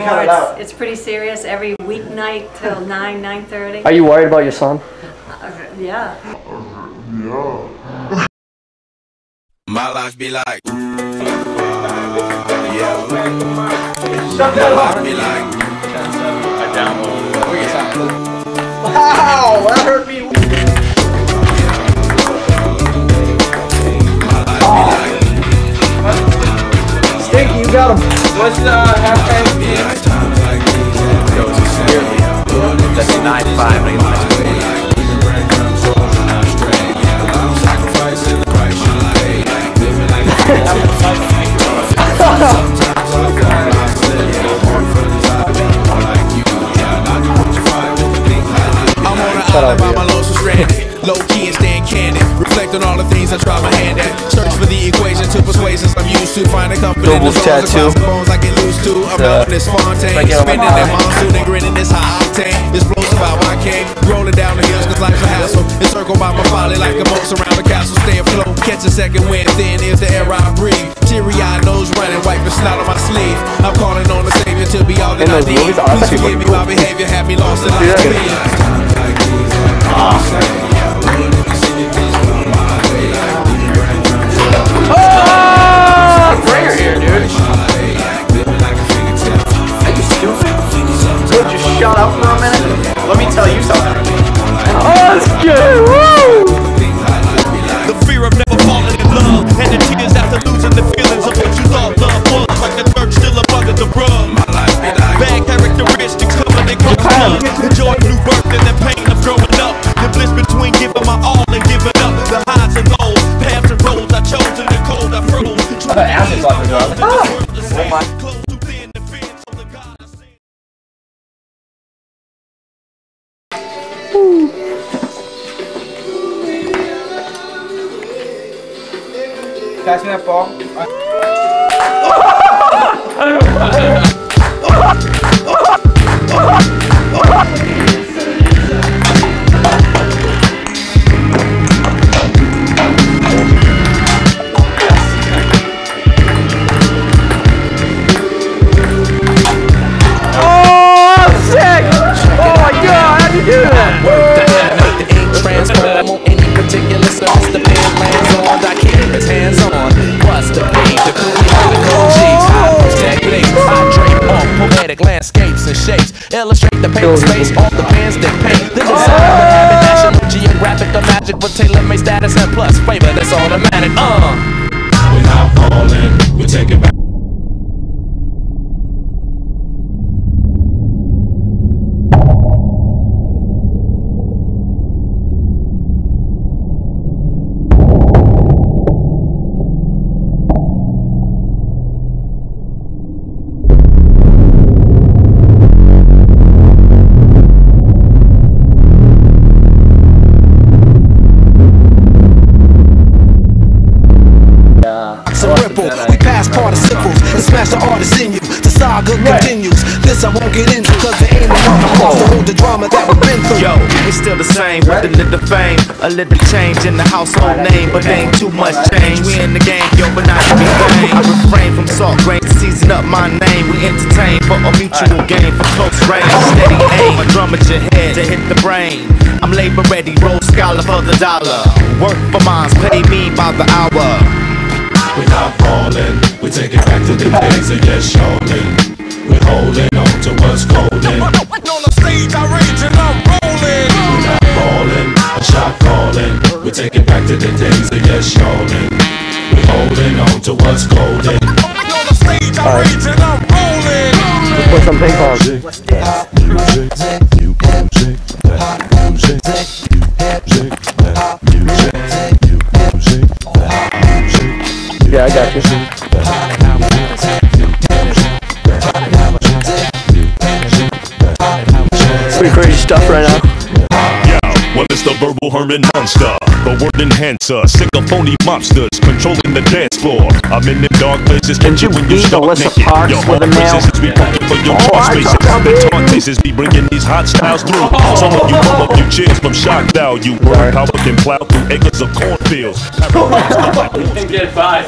more. It's pretty serious. Every weeknight till 9:30. Are you worried about your son? Yeah. My life be like, yeah. My life be like, I downloaded it. Wow, that hurt me. Stinky, you got him. What's the hashtag? That's 9-5. Low key and staying candid. Reflect on all the things I try my hand at. Search for the equation to persuasions I'm used to. Find a comfort in the zones across the bones I get loose to. I'm out in this Fontaine, spinning that monsoon and grinning this high octane. Explosive how I came, rolling down the hills cause life's a hassle. Encircled by my folly like a boat around the castle. Stay afloat, catch a second wind, thin is the air I breathe. Teary-eyed nose running, wipe the snot on my sleeve. I'm calling on the Savior to be all that I need. Please forgive me, my behavior had me lost in life. Bringer here, dude. Are you stupid? Dude, just shut up for a minute. Let me tell you something. Oh, that's good. Woo! The fear of never falling in love, and the tears after losing the feelings of what you thought love was. Like the dirt still up under the rug. Bad characteristics covered in crime. The joy of new birth and the pain of growing up. The bliss between giving my all and giving up. The highs and lows, paths and roads I chose in the cold I froze. Ashes off as well. Oh my. Pass me that ball. Landscapes and shapes illustrate the paper space off the pens that paint the design of having National Geographic or magic with tailor-made status and plus flavor that's automatic. We're not falling, we take it back. We pass participles and smash the artists in you. The saga continues. This I won't get into cause there ain't enough to hold the drama that we've been through. Yo, it's still the same with a little fame, a little change in the household name, but there ain't too much change. We in the game, yo, but not to be vain. I refrain from salt grain to season up my name. We entertain for a mutual gain for close range. Steady aim, a drum at your head to hit the brain. I'm labor ready, roll scholar for the dollar. Work for mines, pay me by the hour. We're not falling, we take it back to the days of yes, showing. We're holding on to what's golden. On the stage, I rage and I'm rolling. We're not falling, a shot calling. We take it back to the days of yes, showing. We're holding on to what's golden. On the stage, I rage and I'm rolling. Let's play some ping pong. Yeah, I got you. Pretty crazy stuff right now. Yeah, well it's the verbal Herman monster, the word enhancer, sick of phony mobsters controlling the dance floor. I'm in the dark places, Can you when beat Alyssa Parks with a nail? We for your cross races, the taunt faces be bringing these hot styles through. Some of you roll up your chairs from shock value. Word power can plow through acres of cornfields. Get five.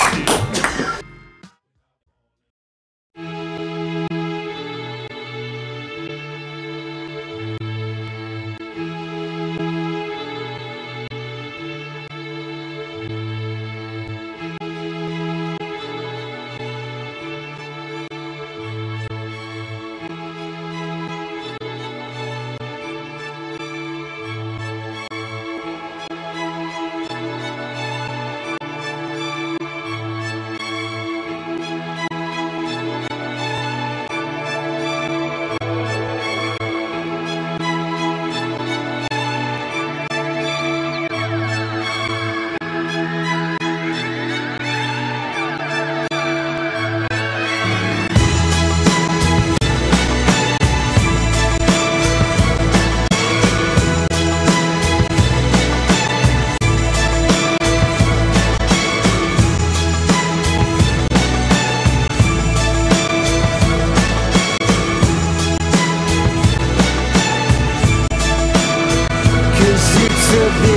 persevere.